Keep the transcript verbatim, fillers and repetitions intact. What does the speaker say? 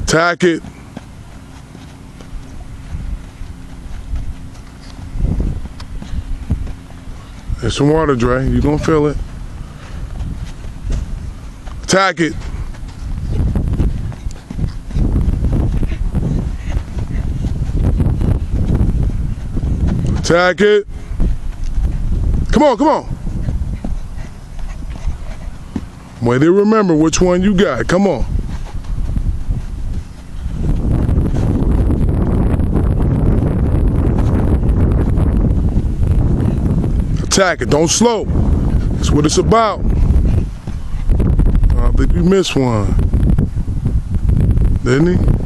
Attack it. There's some water, Dre. You're gonna feel it. Attack it. Attack it. Come on, come on. Way to remember which one you got. Come on. Attack it. Don't slow. That's what it's about. I think you missed one. Didn't he?